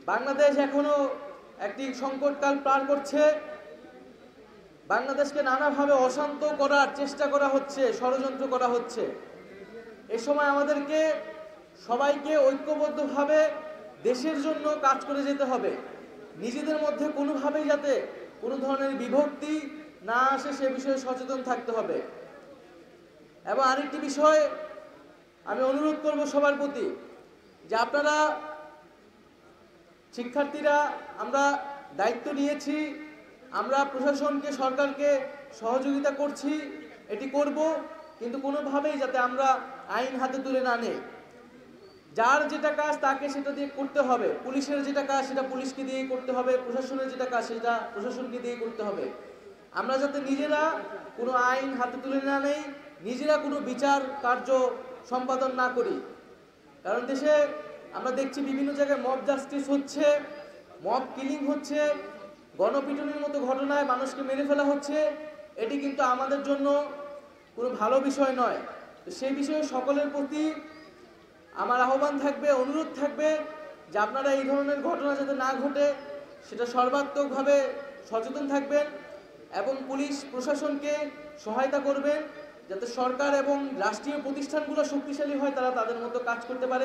বাংলাদেশ এখনো একটি সংকটকাল পার করছে। বাংলাদেশকে নানাভাবে অশান্ত করার চেষ্টা করা হচ্ছে, ষড়যন্ত্র করা হচ্ছে। এ সময় আমাদেরকে সবাইকে ঐক্যবদ্ধভাবে দেশের জন্য কাজ করে যেতে হবে। নিজেদের মধ্যে কোনোভাবেই যাতে কোনো ধরনের বিভক্তি না আসে সে বিষয়ে সচেতন থাকতে হবে। এবং আরেকটি বিষয় আমি অনুরোধ করব সবার প্রতি যে আপনারা শিক্ষার্থীরা আমরা দায়িত্ব নিয়েছি, আমরা প্রশাসনকে সরকারকে সহযোগিতা করছি, এটি করব, কিন্তু কোনোভাবেই যাতে আমরা আইন হাতে তুলে না নেই। যার যেটা কাজ তাকে সেটা দিয়ে করতে হবে। পুলিশের যেটা কাজ সেটা পুলিশকে দিয়েই করতে হবে, প্রশাসনের যেটা কাজ সেটা প্রশাসনকে দিয়েই করতে হবে। আমরা যাতে নিজেরা কোনো আইন হাতে তুলে না নেই, নিজেরা কোনো বিচার কার্য সম্পাদন না করি। কারণ দেশে আমরা দেখছি বিভিন্ন জায়গায় মব জাস্টিস হচ্ছে, মব কিলিং হচ্ছে, গণপিটুনির মতো ঘটনায় মানুষকে মেরে ফেলা হচ্ছে। এটি কিন্তু আমাদের জন্য কোনো ভালো বিষয় নয়। তো সেই বিষয়ে সকলের প্রতি আমার আহ্বান থাকবে, অনুরোধ থাকবে যে আপনারা এই ধরনের ঘটনা যাতে না ঘটে সেটা সর্বাত্মকভাবে সচেতন থাকবেন এবং পুলিশ প্রশাসনকে সহায়তা করবেন যাতে সরকার এবং রাষ্ট্রীয় প্রতিষ্ঠানগুলো শক্তিশালী হয়, তারা তাদের মতো কাজ করতে পারে।